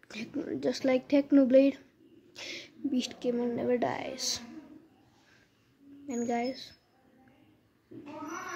Just like Technoblade, Beast Gamer never dies. And guys,